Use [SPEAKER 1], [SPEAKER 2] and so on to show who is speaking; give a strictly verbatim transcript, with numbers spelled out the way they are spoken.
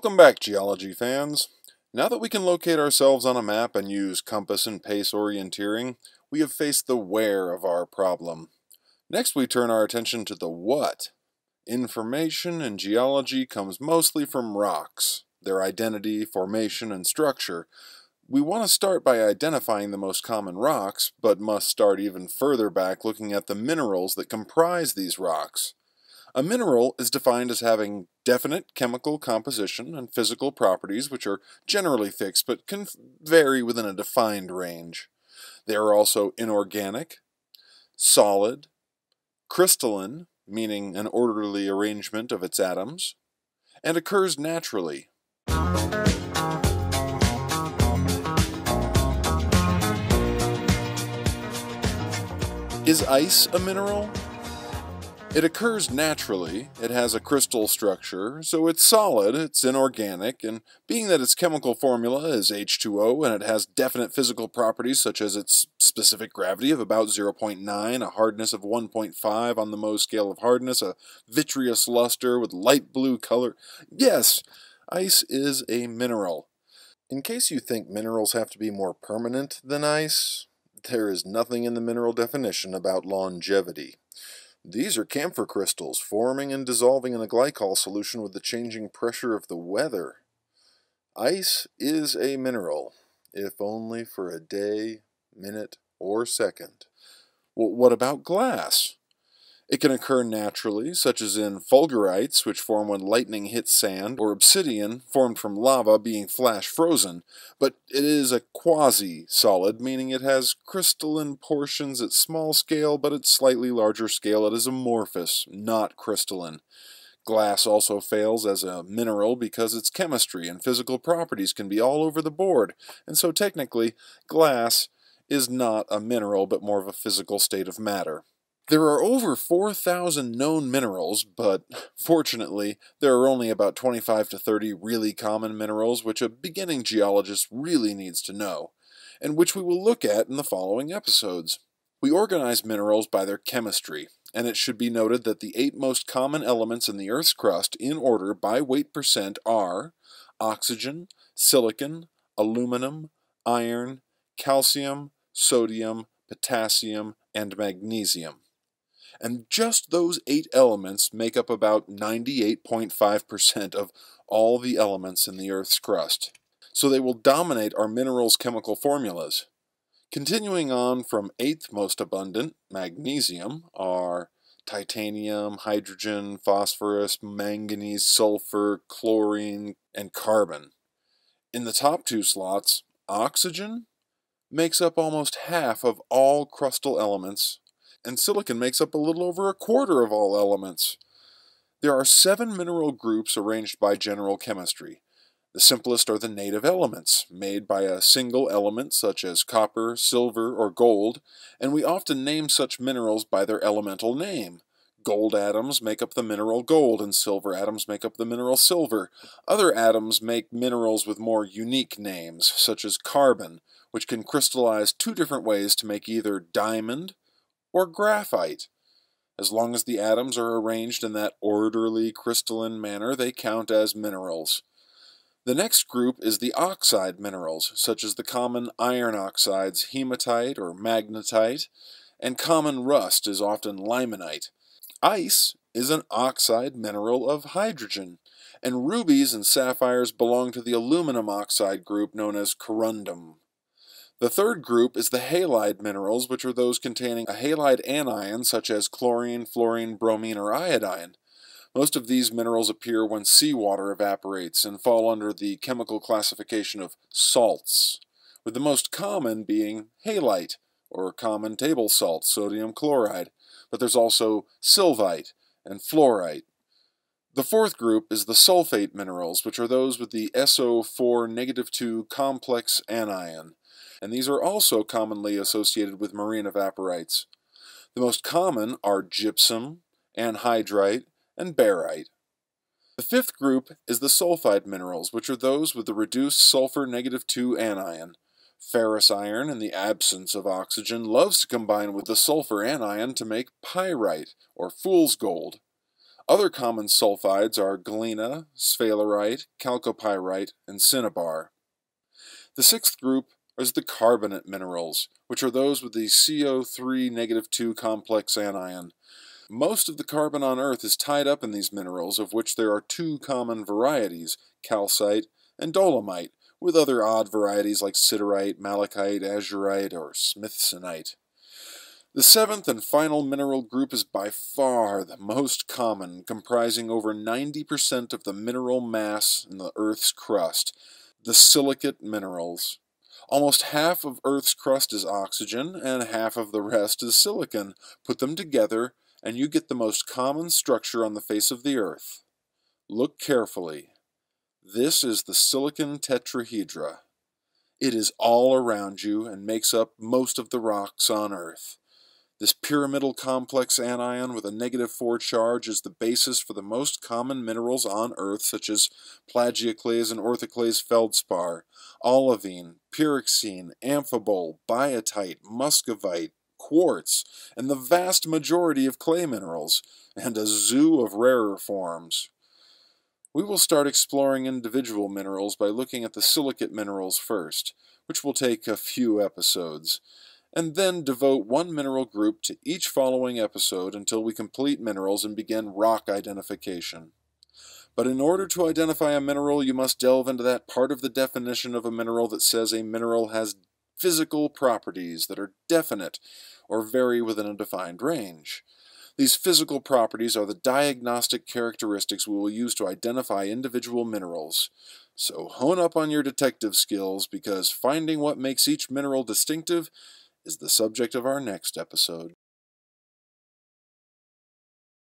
[SPEAKER 1] Welcome back, geology fans. Now that we can locate ourselves on a map and use compass and pace orienteering, we have faced the where of our problem. Next we turn our attention to the what. Information in geology comes mostly from rocks, their identity, formation, and structure. We want to start by identifying the most common rocks, but must start even further back looking at the minerals that comprise these rocks. A mineral is defined as having definite chemical composition and physical properties which are generally fixed but can vary within a defined range. They are also inorganic, solid, crystalline, meaning an orderly arrangement of its atoms, and occurs naturally. Is ice a mineral? It occurs naturally, it has a crystal structure, so it's solid, it's inorganic, and being that its chemical formula is H two O and it has definite physical properties such as its specific gravity of about zero point nine, a hardness of one point five on the Mohs scale of hardness, a vitreous luster with light blue color, yes, ice is a mineral. In case you think minerals have to be more permanent than ice, there is nothing in the mineral definition about longevity. These are camphor crystals, forming and dissolving in a glycol solution with the changing pressure of the weather. Ice is a mineral, if only for a day, minute, or second. Well, what about glass? It can occur naturally, such as in fulgurites, which form when lightning hits sand, or obsidian, formed from lava being flash frozen, but it is a quasi-solid, meaning it has crystalline portions at small scale, but at slightly larger scale it is amorphous, not crystalline. Glass also fails as a mineral because its chemistry and physical properties can be all over the board, and so technically, glass is not a mineral but more of a physical state of matter. There are over four thousand known minerals, but fortunately, there are only about twenty-five to thirty really common minerals which a beginning geologist really needs to know, and which we will look at in the following episodes. We organize minerals by their chemistry, and it should be noted that the eight most common elements in the Earth's crust in order by weight percent are oxygen, silicon, aluminum, iron, calcium, sodium, potassium, and magnesium. And just those eight elements make up about ninety-eight point five percent of all the elements in the Earth's crust. So they will dominate our minerals' chemical formulas. Continuing on from eighth most abundant, magnesium, are titanium, hydrogen, phosphorus, manganese, sulfur, chlorine, and carbon. In the top two slots, oxygen makes up almost half of all crustal elements, and silicon makes up a little over a quarter of all elements. There are seven mineral groups arranged by general chemistry. The simplest are the native elements, made by a single element such as copper, silver, or gold, and we often name such minerals by their elemental name. Gold atoms make up the mineral gold, and silver atoms make up the mineral silver. Other atoms make minerals with more unique names, such as carbon, which can crystallize two different ways to make either diamond or graphite. As long as the atoms are arranged in that orderly crystalline manner, they count as minerals. The next group is the oxide minerals, such as the common iron oxides, hematite or magnetite, and common rust is often limonite. Ice is an oxide mineral of hydrogen, and rubies and sapphires belong to the aluminum oxide group known as corundum. The third group is the halide minerals, which are those containing a halide anion such as chlorine, fluorine, bromine, or iodine. Most of these minerals appear when seawater evaporates and fall under the chemical classification of salts, with the most common being halite, or common table salt, sodium chloride, but there's also sylvite and fluorite. The fourth group is the sulfate minerals, which are those with the S O four negative two complex anion, and these are also commonly associated with marine evaporites. The most common are gypsum, anhydrite, and barite. The fifth group is the sulfide minerals, which are those with the reduced sulfur negative two anion. Ferrous iron, in the absence of oxygen, loves to combine with the sulfur anion to make pyrite, or fool's gold. Other common sulfides are galena, sphalerite, chalcopyrite, and cinnabar. The sixth group is the carbonate minerals, which are those with the C O three negative two complex anion. Most of the carbon on Earth is tied up in these minerals, of which there are two common varieties, calcite and dolomite, with other odd varieties like siderite, malachite, azurite, or smithsonite. The seventh and final mineral group is by far the most common, comprising over ninety percent of the mineral mass in the Earth's crust, the silicate minerals. Almost half of Earth's crust is oxygen, and half of the rest is silicon. Put them together, and you get the most common structure on the face of the Earth. Look carefully. This is the silicon tetrahedra. It is all around you and makes up most of the rocks on Earth. This pyramidal complex anion with a negative four charge is the basis for the most common minerals on Earth, such as plagioclase and orthoclase feldspar, olivine, pyroxene, amphibole, biotite, muscovite, quartz, and the vast majority of clay minerals, and a zoo of rarer forms. We will start exploring individual minerals by looking at the silicate minerals first, which will take a few episodes, and then devote one mineral group to each following episode until we complete minerals and begin rock identification. But in order to identify a mineral, you must delve into that part of the definition of a mineral that says a mineral has physical properties that are definite or vary within a defined range. These physical properties are the diagnostic characteristics we will use to identify individual minerals. So hone up on your detective skills, because finding what makes each mineral distinctive is the subject of our next episode.